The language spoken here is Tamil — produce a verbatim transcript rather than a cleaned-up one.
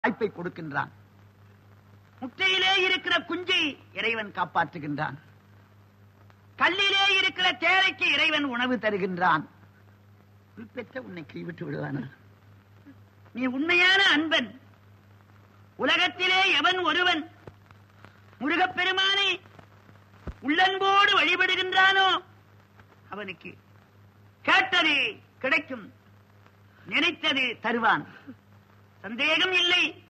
வாய்ப்பை கொடுக்கின்றான். முட்டையிலே இருக்கிற குஞ்சை இறைவன் காப்பாற்றுகின்றான். கல்லிலே இருக்கிற தேரைக்கு இறைவன் உணவு தருகின்றான். பெற்ற உன்னை கைவிட்டு விடுவானா? நீ உண்மையான அன்பன். உலகத்திலே எவன் ஒருவன் முருகப்பெருமானை உள்ளன்போடு வழிபடுகின்றானோ அவனுக்கு கேட்டது கிடைக்கும், நினைத்தது தருவான். சந்தேகம் இல்லை.